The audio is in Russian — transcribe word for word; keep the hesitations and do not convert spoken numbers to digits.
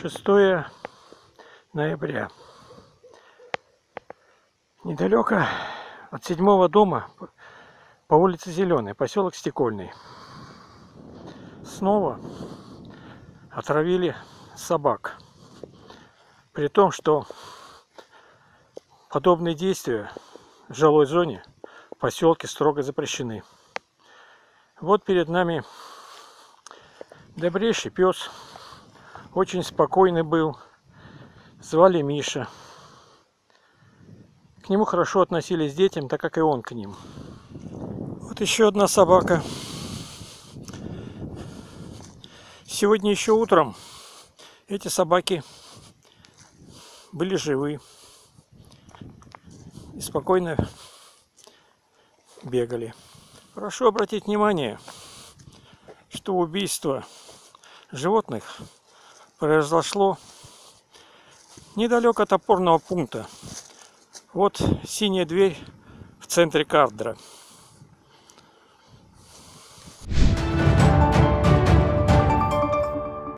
шестое ноября. Недалеко от седьмого дома по улице Зеленой, поселок Стекольный. Снова отравили собак. При том, что подобные действия в жилой зоне в поселке строго запрещены. Вот перед нами добрейший пес, очень спокойный был, звали Миша. К нему хорошо относились детям, так как и он к ним. Вот еще одна собака. Сегодня еще утром эти собаки были живы и спокойно бегали. Прошу обратить внимание, что убийство животных произошло недалеко от опорного пункта. Вот синяя дверь в центре кадра.